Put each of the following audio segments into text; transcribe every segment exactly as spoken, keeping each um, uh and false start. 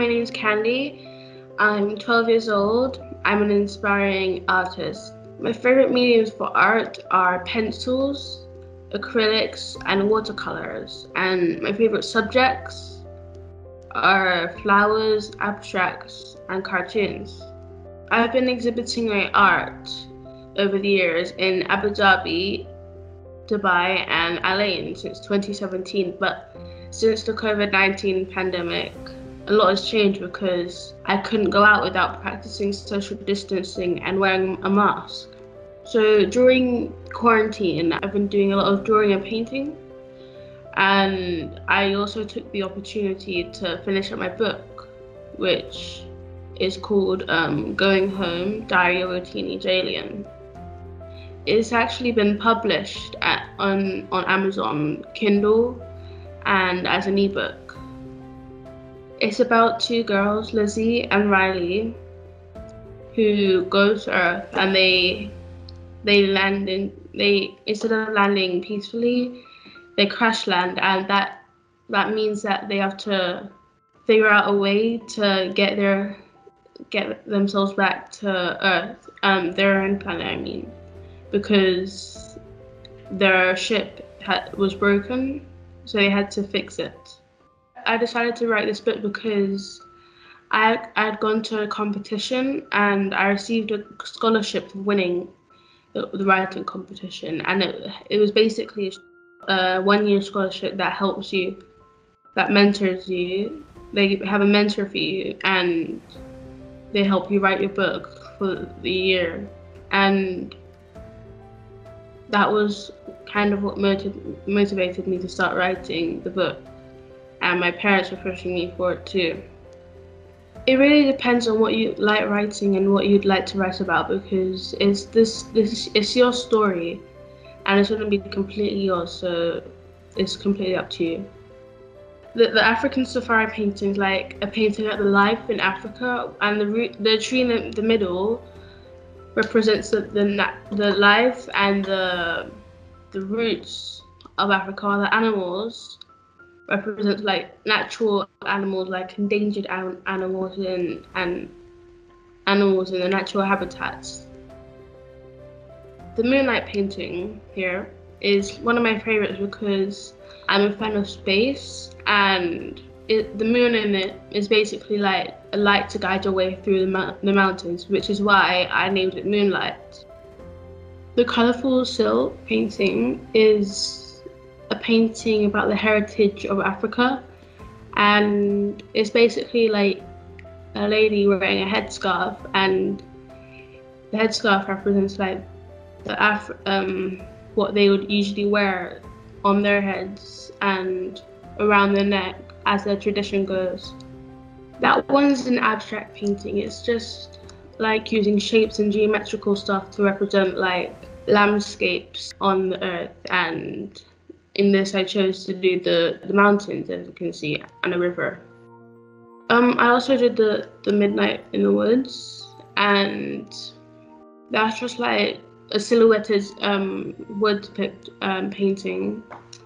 my name's Candy. I'm twelve years old. I'm an inspiring artist. My favorite mediums for art are pencils, acrylics, and watercolors. And my favorite subjects are flowers, abstracts, and cartoons. I've been exhibiting my art over the years in Abu Dhabi, Dubai, and Al Ain since twenty seventeen, but since the COVID nineteen pandemic, a lot has changed because I couldn't go out without practicing social distancing and wearing a mask. So during quarantine, I've been doing a lot of drawing and painting, and I also took the opportunity to finish up my book, which is called um, Going Home, Diary of a Teenage Alien. It's actually been published at, on, on Amazon Kindle and as an ebook. It's about two girls, Lizzie and Riley, who go to Earth and they they land in they instead of landing peacefully, they crash land, and that that means that they have to figure out a way to get their get themselves back to Earth, um, their own planet, I mean. Because their ship had, was broken, so they had to fix it. I decided to write this book because I I had gone to a competition and I received a scholarship for winning the, the writing competition, and it it was basically a one-year scholarship that helps you, that mentors you. They have a mentor for you, and they help you write your book for the year, and that was kind of what motiv- motivated me to start writing the book, and my parents were pushing me for it too. It really depends on what you like writing and what you'd like to write about, because it's this this it's your story, and it's going to be completely yours, so it's completely up to you. The, the African safari painting is like a painting of the life in Africa, and the root, the tree in the, the middle represents the, the the life and the the roots of Africa. The animals represent like natural animals, like endangered animals and and animals in the natural habitats. The moonlight painting here is one of my favorites because I'm a fan of space, and it, the moon in it is basically like a light to guide your way through the, mo- the mountains, which is why I named it Moonlight. The Colourful Silk painting is a painting about the heritage of Africa, and it's basically like a lady wearing a headscarf, and the headscarf represents like the Af- um, what they would usually wear on their heads and around their neck, as their tradition goes. That one's an abstract painting. It's just like using shapes and geometrical stuff to represent like landscapes on the earth, and in this I chose to do the, the mountains, as you can see, and a river. Um, I also did the, the Midnight in the Woods, and that's just like a silhouetted um, wood um, painting,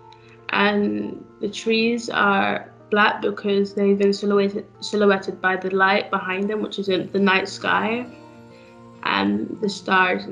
and the trees are black because they've been silhouetted, silhouetted by the light behind them, which is in the night sky, and the stars.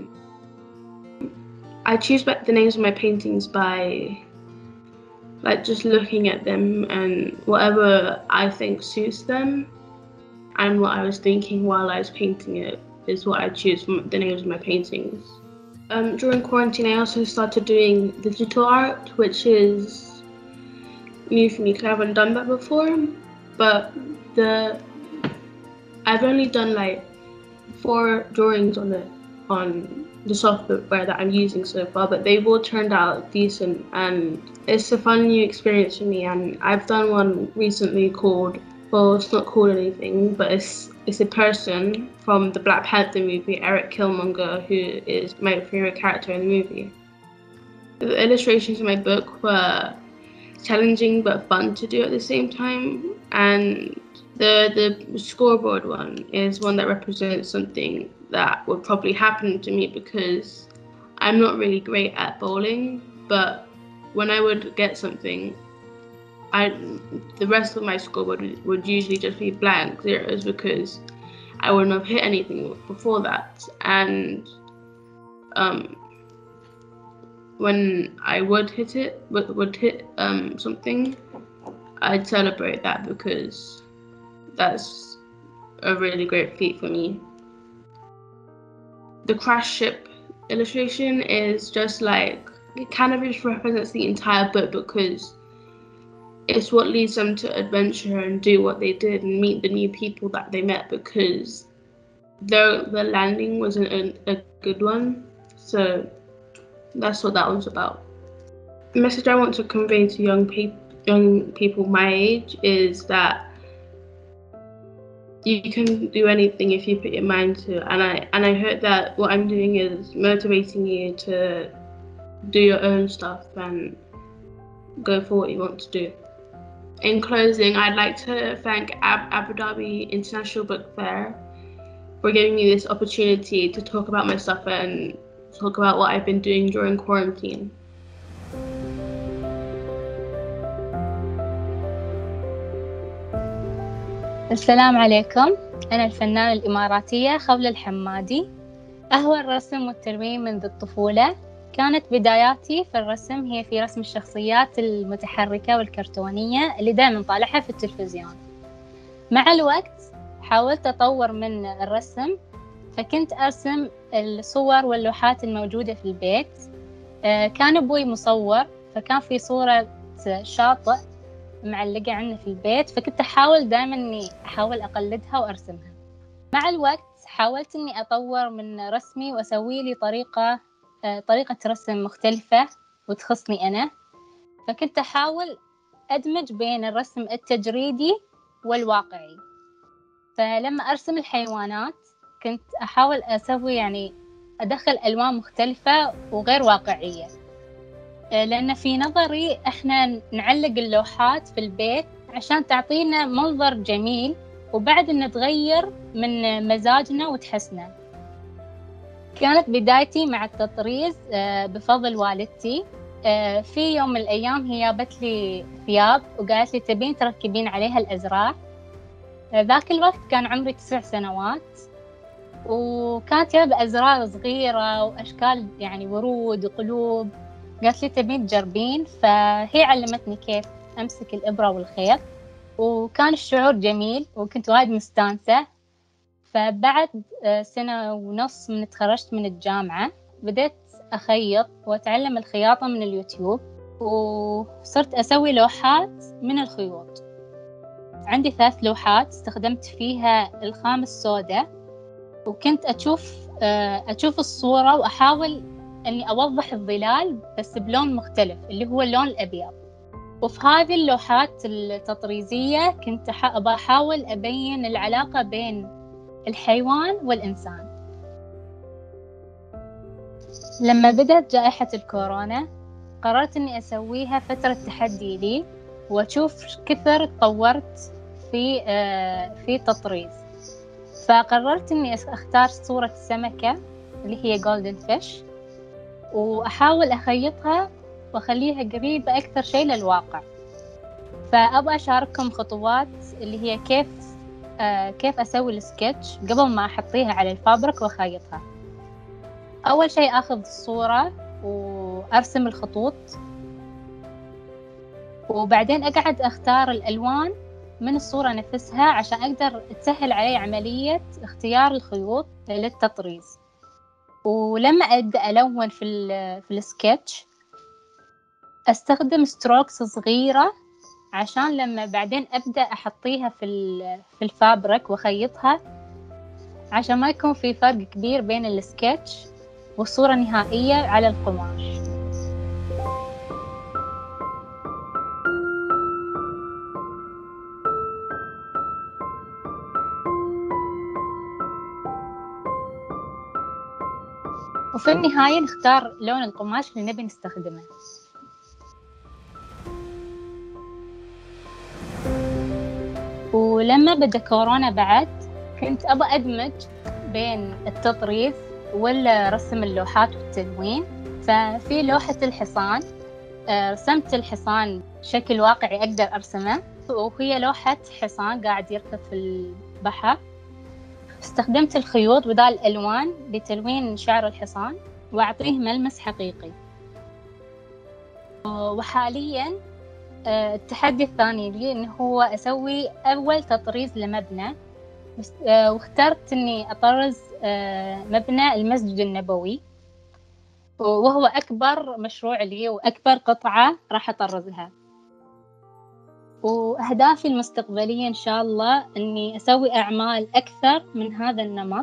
I choose the names of my paintings by like just looking at them, and whatever I think suits them and what I was thinking while I was painting it is what I choose for the names of my paintings. Um, during quarantine, I also started doing digital art, which is new for me because I haven't done that before. But the I've only done like four drawings on it on the software that I'm using so far, but they've all turned out decent, and it's a fun new experience for me. And I've done one recently called, well, it's not called anything, but it's it's a person from the Black Panther movie, Eric Killmonger, who is my favorite character in the movie. The illustrations in my book were challenging but fun to do at the same time, and the the scoreboard one is one that represents something that would probably happen to me because I'm not really great at bowling, but when I would get something, I the rest of my score would would usually just be blank zeros because I wouldn't have hit anything before that. And um, when I would hit it, would, would hit um, something, I'd celebrate that because that's a really great feat for me. The crash ship illustration is just like, it kind of just represents the entire book because it's what leads them to adventure and do what they did and meet the new people that they met, because the the landing wasn't a, a good one. So that's what that one's about. The message I want to convey to young people young people my age is that you can do anything if you put your mind to, and I and I hope that what I'm doing is motivating you to do your own stuff and go for what you want to do. In closing, I'd like to thank Ab- Abu Dhabi International Book Fair for giving me this opportunity to talk about my stuff and talk about what I've been doing during quarantine. السلام عليكم، أنا الفنانة الإماراتية خولة الحمادي. أهوى الرسم والتلوين منذ الطفولة. كانت بداياتي في الرسم هي في رسم الشخصيات المتحركة والكرتونية اللي دائما طالعها في التلفزيون. مع الوقت حاولت أطور من الرسم، فكنت أرسم الصور واللوحات الموجودة في البيت. كان أبوي مصور، فكان في صورة شاطئ معلقة عندنا في البيت، فكنت أحاول دائما إني أحاول أقلدها وأرسمها. مع الوقت حاولت إني أطور من رسمي وأسوي لي طريقة طريقة رسم مختلفة وتخصني أنا، فكنت أحاول أدمج بين الرسم التجريدي والواقعي. فلما أرسم الحيوانات كنت أحاول أسوي يعني أدخل ألوان مختلفة وغير واقعية، لأن في نظري إحنا نعلق اللوحات في البيت عشان تعطينا منظر جميل وبعد نتغير من مزاجنا وتحسنا. كانت بدايتي مع التطريز بفضل والدتي. في يوم من الأيام هي جابت لي ثياب وقالت لي تبين تركبين عليها الأزرار. ذاك الوقت كان عمري تسع سنوات، وكانت جايبة أزرار صغيرة وأشكال يعني ورود وقلوب. قالت لي تبين تجربين، فهي علمتني كيف أمسك الإبرة والخيط، وكان الشعور جميل وكنت وايد مستانسة. فبعد سنة ونص من تخرجت من الجامعة بديت أخيط وأتعلم الخياطة من اليوتيوب، وصرت أسوي لوحات من الخيوط. عندي ثلاث لوحات استخدمت فيها الخام السوداء، وكنت أشوف أشوف الصورة وأحاول أني أوضح الظلال بس بلون مختلف اللي هو اللون الأبيض. وفي هذه اللوحات التطريزية كنت أحاول أبين العلاقة بين الحيوان والإنسان. لما بدأت جائحة الكورونا قررت أني أسويها فترة تحدي لي وأشوف كثر تطورت في في تطريز. فقررت أني أختار صورة السمكة اللي هي جولدن فيش وأحاول أخيطها وأخليها قريبة أكثر شيء للواقع. فأبغى أشارككم خطوات اللي هي كيف آه كيف أسوي السكتش قبل ما أحطيها على الفابريك وأخيطها. أول شيء أخذ الصورة وأرسم الخطوط، وبعدين أقعد أختار الألوان من الصورة نفسها عشان أقدر تسهل علي عملية اختيار الخيوط للتطريز. ولما أبدأ ألون في في السكتش أستخدم ستروكس صغيرة عشان لما بعدين أبدأ أحطيها في في الفابريك وخيطها، عشان ما يكون في فرق كبير بين السكتش والصورة النهائية على القماش. وفي النهاية نختار لون القماش اللي نبي نستخدمه. ولما بدأ كورونا بعد كنت أبغى أدمج بين التطريز ولا رسم اللوحات والتلوين. ففي لوحة الحصان رسمت الحصان شكل واقعي أقدر أرسمه، وهي لوحة حصان قاعد يركض في البحر. استخدمت الخيوط بدال الألوان لتلوين شعر الحصان وأعطيه ملمس حقيقي. وحالياً التحدي الثاني لي إنه هو أسوي أول تطريز لمبنى، واخترت إني أطرز مبنى المسجد النبوي، وهو أكبر مشروع لي وأكبر قطعة راح أطرزها. وأهدافي المستقبلية إن شاء الله إني أسوي أعمال أكثر من هذا النمط،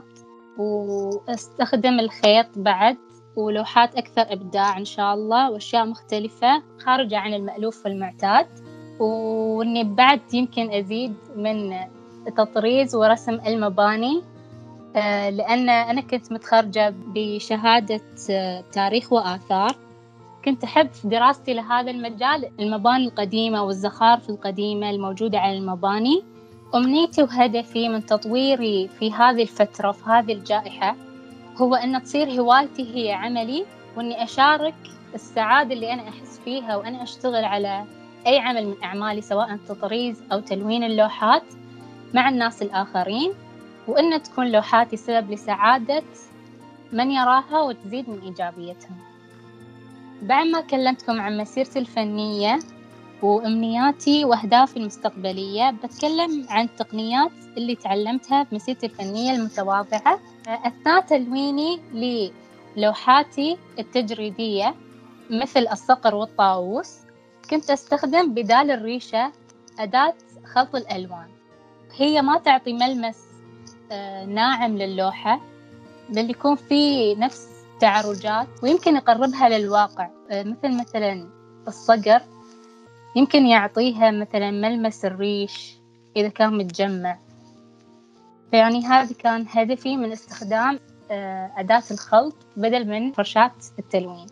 وأستخدم الخيط بعد، ولوحات أكثر إبداع إن شاء الله، وأشياء مختلفة خارجة عن المألوف والمعتاد. وإني بعد يمكن أزيد من تطريز ورسم المباني، لأن أنا كنت متخرجة بشهادة تاريخ وآثار. كنت أحب في دراستي لهذا المجال المباني القديمة والزخارف القديمة الموجودة على المباني. أمنيتي وهدفي من تطويري في هذه الفترة وفي هذه الجائحة هو أن تصير هوايتي هي عملي، وأني أشارك السعادة اللي أنا أحس فيها وأنا أشتغل على أي عمل من أعمالي، سواء تطريز أو تلوين اللوحات، مع الناس الآخرين، وأن تكون لوحاتي سبب لسعادة من يراها وتزيد من إيجابيتهم. بعد ما كلمتكم عن مسيرتي الفنية وأمنياتي وأهدافي المستقبلية، بتكلم عن التقنيات اللي تعلمتها بمسيرتي الفنية المتواضعة أثناء تلويني للوحاتي التجريدية مثل الصقر والطاووس. كنت أستخدم بدال الريشة أداة خلط الألوان، هي ما تعطي ملمس ناعم للوحة، بل يكون فيه نفس تعرجات ويمكن يقربها للواقع، مثل مثلا الصقر يمكن يعطيها مثلا ملمس الريش إذا كان متجمع. فيعني هذا كان هدفي من استخدام أداة الخلط بدل من فرشاة التلوين.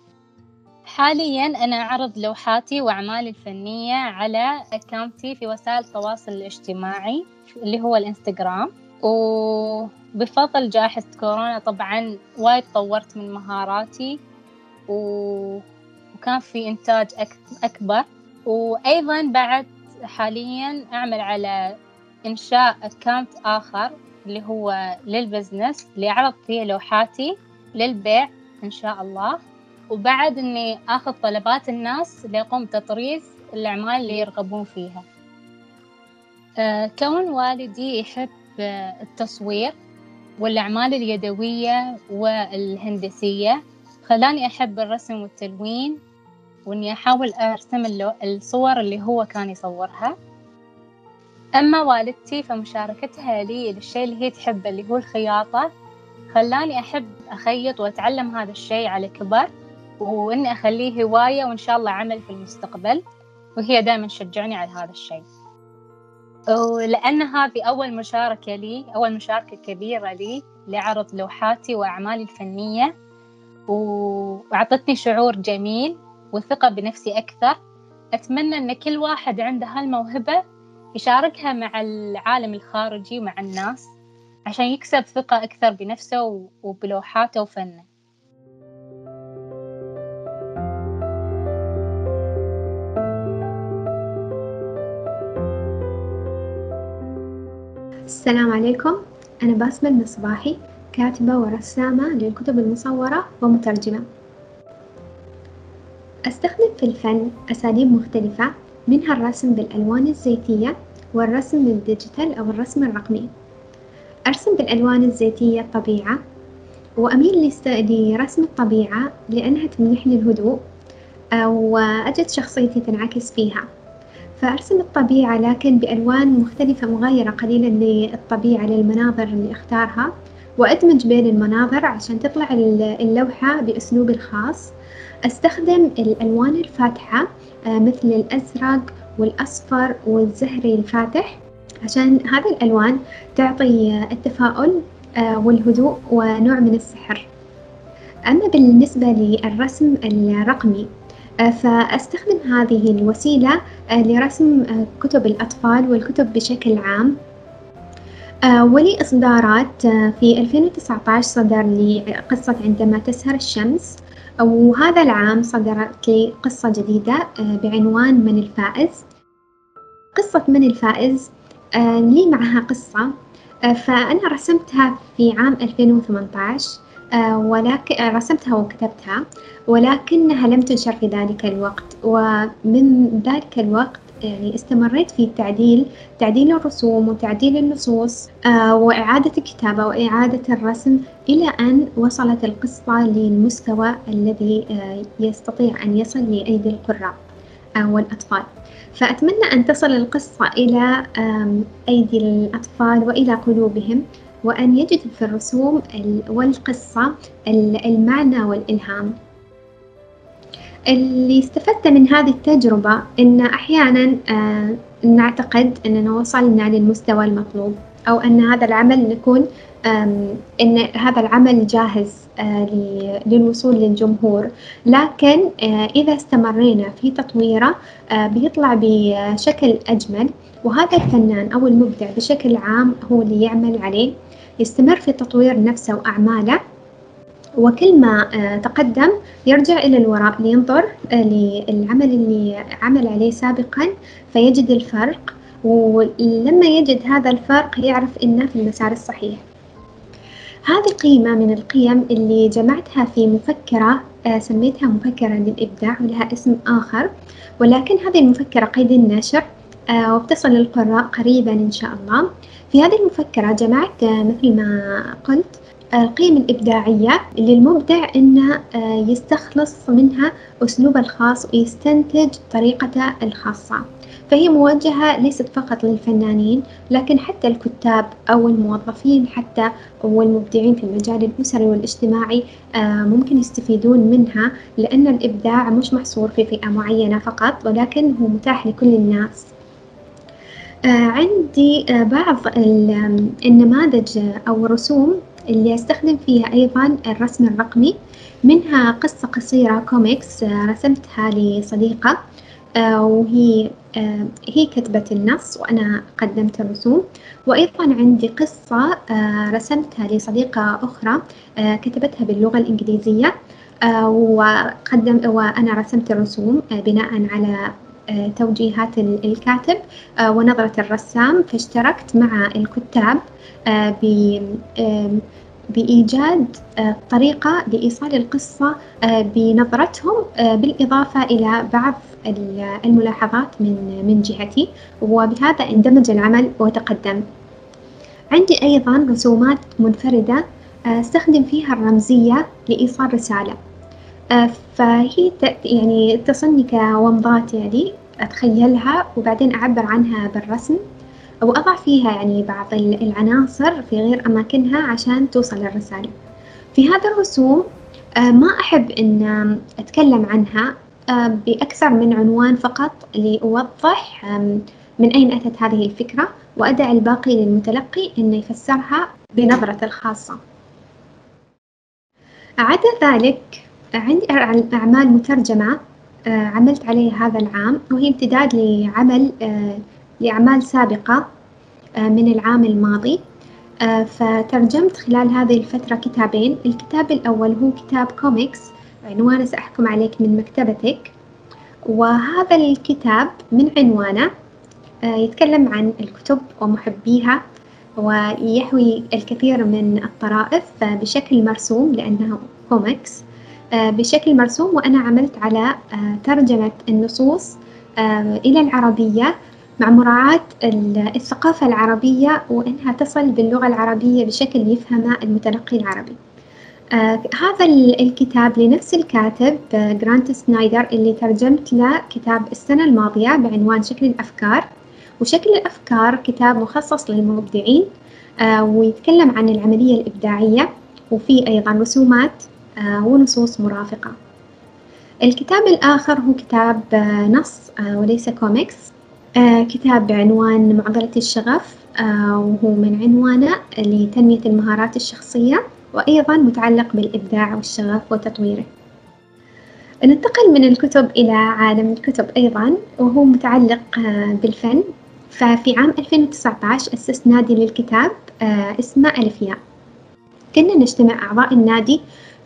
حاليا أنا أعرض لوحاتي وأعمالي الفنية على أكاونتي في وسائل التواصل الاجتماعي اللي هو الإنستغرام، وبفضل جائحة كورونا طبعا وايد طورت من مهاراتي و... وكان في إنتاج أك... أكبر. وأيضا بعد حاليا أعمل على إنشاء أكاونت آخر اللي هو للبزنس، اللي أعرض فيه لوحاتي للبيع إن شاء الله، وبعد إني أخذ طلبات الناس اللي يقوم بتطريز الأعمال اللي يرغبون فيها. أه كون والدي يحب التصوير والأعمال اليدوية والهندسية خلاني أحب الرسم والتلوين، وإني أحاول أرسم الصور اللي هو كان يصورها. أما والدتي فمشاركتها لي للشيء اللي هي تحبه اللي هو الخياطة خلاني أحب أخيط وأتعلم هذا الشيء على كبر، وإني أخليه هواية وإن شاء الله عمل في المستقبل، وهي دائما تشجعني على هذا الشيء. ولأن هذه أول مشاركة لي، أول مشاركة كبيرة لي لعرض لوحاتي وأعمالي الفنية، وأعطتني شعور جميل وثقة بنفسي أكثر. أتمنى أن كل واحد عنده هالموهبة يشاركها مع العالم الخارجي ومع الناس عشان يكسب ثقة أكثر بنفسه وبلوحاته وفنه. السلام عليكم، أنا باسمة المصباحي، كاتبة ورسامة للكتب المصورة ومترجمة. أستخدم في الفن أساليب مختلفة، منها الرسم بالألوان الزيتية والرسم بالديجيتال أو الرسم الرقمي. أرسم بالألوان الزيتية الطبيعة، وأميل لرسم الطبيعة لأنها تمنحني الهدوء وأجد شخصيتي تنعكس فيها، فأرسم الطبيعة لكن بألوان مختلفة مغايرة قليلا للطبيعة للمناظر اللي أختارها، وأدمج بين المناظر عشان تطلع اللوحة بأسلوبي الخاص. أستخدم الألوان الفاتحة مثل الأزرق والأصفر والزهري الفاتح عشان هذه الألوان تعطي التفاؤل والهدوء ونوع من السحر. أما بالنسبة للرسم الرقمي فأستخدم هذه الوسيلة لرسم كتب الأطفال والكتب بشكل عام. ولي إصدارات في ألفين وتسعة عشر صدر لي قصة عندما تسهر الشمس، وهذا العام صدرت لي قصة جديدة بعنوان من الفائز. قصة من الفائز لي معها قصة، فأنا رسمتها في عام ألفين وثمانية عشر، ولكن رسمتها وكتبتها، ولكنها لم تنشر في ذلك الوقت. ومن ذلك الوقت يعني استمريت في تعديل تعديل الرسوم وتعديل النصوص وإعادة الكتابة وإعادة الرسم، إلى أن وصلت القصة للمستوى الذي يستطيع أن يصل لأيدي القراء والأطفال. فأتمنى أن تصل القصة إلى أيدي الأطفال وإلى قلوبهم، وأن يجدوا في الرسوم والقصة المعنى والإلهام. اللي استفدت من هذه التجربة إن أحياناً نعتقد أننا وصلنا للمستوى المطلوب، أو أن هذا العمل نكون إن هذا العمل جاهز للوصول للجمهور، لكن إذا استمرينا في تطويره بيطلع بشكل أجمل. وهذا الفنان أو المبدع بشكل عام هو اللي يعمل عليه، يستمر في تطوير نفسه وأعماله، وكل ما تقدم يرجع إلى الوراء لينظر للعمل اللي عمل عليه سابقا فيجد الفرق، ولما يجد هذا الفرق يعرف إنه في المسار الصحيح. هذه قيمة من القيم اللي جمعتها في مفكرة سميتها مفكرة للإبداع، ولها اسم آخر، ولكن هذه المفكرة قيد النشر وبتصل للقراء قريبا إن شاء الله. في هذه المفكرة جمعت مثل ما قلت القيم الإبداعية اللي المبدع إنه يستخلص منها أسلوبه الخاص ويستنتج طريقته الخاصة، فهي موجهة ليست فقط للفنانين لكن حتى الكتاب أو الموظفين حتى والمبدعين في المجال الأسري والاجتماعي ممكن يستفيدون منها، لأن الإبداع مش محصور في فئة معينة فقط ولكن هو متاح لكل الناس. عندي بعض النماذج أو الرسوم اللي أستخدم فيها أيضا الرسم الرقمي، منها قصة قصيرة كوميكس رسمتها لصديقة وهي هي كتبت النص وأنا قدمت الرسوم، وأيضا عندي قصة رسمتها لصديقة أخرى كتبتها باللغة الإنجليزية وقدم وأنا رسمت الرسوم بناء على توجيهات الكاتب ونظرة الرسام، فاشتركت مع الكتاب بإيجاد طريقة لإيصال القصة بنظرتهم، بالإضافة إلى بعض الملاحظات من من جهتي، وبهذا اندمج العمل وتقدم. عندي أيضا رسومات منفردة استخدم فيها الرمزية لإيصال رسالة، فهي يعني تصلني كومضات، يعني أتخيلها وبعدين أعبر عنها بالرسم، وأضع فيها يعني بعض العناصر في غير أماكنها عشان توصل الرسالة. في هذا الرسوم ما أحب أن أتكلم عنها بأكثر من عنوان فقط لأوضح من أين أتت هذه الفكرة، وأدع الباقي للمتلقي أنه يفسرها بنظرته الخاصة. عدا ذلك عندي أعمال مترجمة عملت عليها هذا العام، وهي امتداد لعمل لأعمال سابقة من العام الماضي. فترجمت خلال هذه الفترة كتابين. الكتاب الأول هو كتاب كوميكس عنوانه سأحكم عليك من مكتبتك، وهذا الكتاب من عنوانه يتكلم عن الكتب ومحبيها، ويحوي الكثير من الطرائف بشكل مرسوم لأنه كوميكس بشكل مرسوم، وأنا عملت على ترجمة النصوص إلى العربية مع مراعاة الثقافة العربية وإنها تصل باللغة العربية بشكل يفهمه المتلقي العربي. آه هذا الكتاب لنفس الكاتب آه جرانت سنايدر اللي ترجمت له كتاب السنة الماضية بعنوان شكل الأفكار. وشكل الأفكار كتاب مخصص للمبدعين آه ويتكلم عن العملية الإبداعية، وفي أيضا رسومات آه ونصوص مرافقة. الكتاب الآخر هو كتاب آه نص آه وليس كوميكس، آه كتاب بعنوان معضلة الشغف، آه وهو من عنوانه لتنمية المهارات الشخصية، وأيضا متعلق بالإبداع والشغف وتطويره. ننتقل من الكتب إلى عالم الكتب أيضا وهو متعلق بالفن. ففي عام ألفين وتسعة عشر أسست نادي للكتاب اسمه ألف ياء. كنا نجتمع أعضاء النادي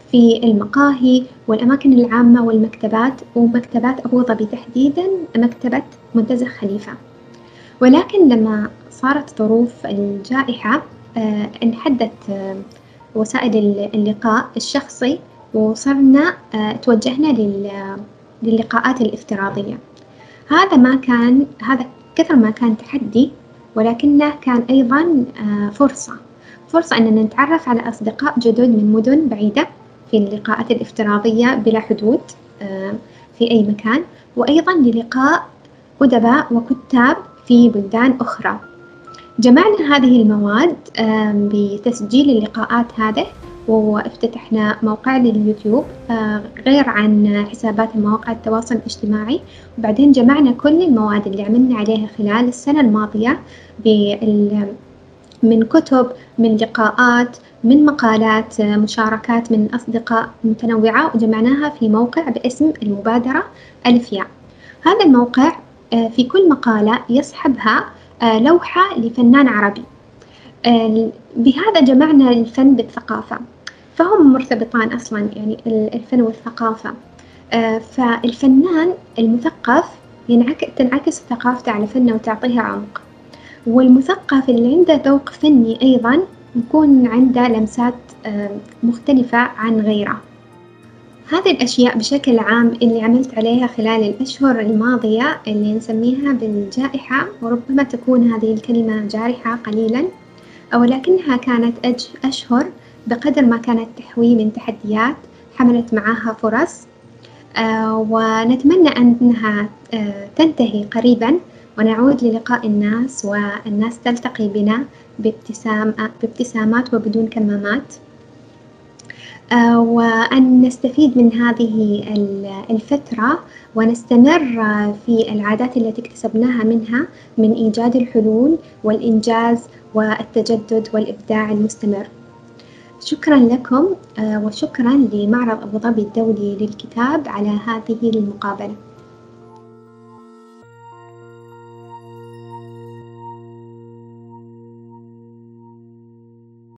في المقاهي والأماكن العامة والمكتبات، ومكتبات أبو ظبي تحديداً مكتبة منتزه خليفة. ولكن لما صارت ظروف الجائحة آه، انحدت آه، وسائل اللقاء الشخصي، وصرنا آه، توجهنا لل- للقاءات الافتراضية. هذا ما كان هذا كثر ما كان تحدي، ولكنه كان أيضاً آه، فرصة فرصة أننا نتعرف على أصدقاء جدد من مدن بعيدة في اللقاءات الافتراضية بلا حدود آه، في أي مكان، وأيضاً للقاء أدباء وكتاب في بلدان أخرى. جمعنا هذه المواد آم، بتسجيل اللقاءات هذه، وافتتحنا موقع لليوتيوب آه، غير عن حسابات مواقع التواصل الاجتماعي. وبعدين جمعنا كل المواد اللي عملنا عليها خلال السنة الماضية بال- من كتب، من لقاءات، من مقالات، آه، مشاركات من أصدقاء متنوعة، وجمعناها في موقع باسم المبادرة ألف ياء. هذا الموقع آه، في كل مقالة يصحبها آه، لوحة لفنان عربي. آه، بهذا جمعنا الفن بالثقافة، فهم مرتبطان أصلاً، يعني ال- الفن والثقافة. آه، فالفنان المثقف ينعك- تنعكس ثقافته على فنه وتعطيها عمق، والمثقف اللي عنده ذوق فني أيضاً يكون عنده لمسات آه، مختلفة عن غيره. هذه الأشياء بشكل عام اللي عملت عليها خلال الأشهر الماضية اللي نسميها بالجائحة، وربما تكون هذه الكلمة جارحة قليلاً، ولكنها كانت أج- أشهر بقدر ما كانت تحوي من تحديات حملت معاها فرص. آه، ونتمنى أنها آه، تنتهي قريباً، ونعود للقاء الناس، والناس تلتقي بنا بابتسام بابتسامات وبدون كمامات. آه، وأن نستفيد من هذه الفترة ونستمر في العادات التي اكتسبناها منها من إيجاد الحلول والإنجاز والتجدد والإبداع المستمر. شكراً لكم آه، وشكراً لمعرض أبو ظبي الدولي للكتاب على هذه المقابلة.